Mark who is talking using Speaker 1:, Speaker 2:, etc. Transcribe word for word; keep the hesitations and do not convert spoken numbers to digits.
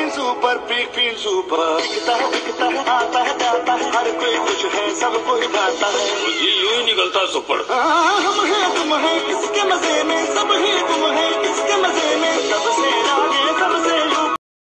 Speaker 1: Feel super peak feel super दिखता है दिखता है आता है जाता है हर कोई खुश है सब कोई गाता है
Speaker 2: यूं ही निकलता सुपर।
Speaker 1: हम हैं तुम हैं किसके मजे में सब ही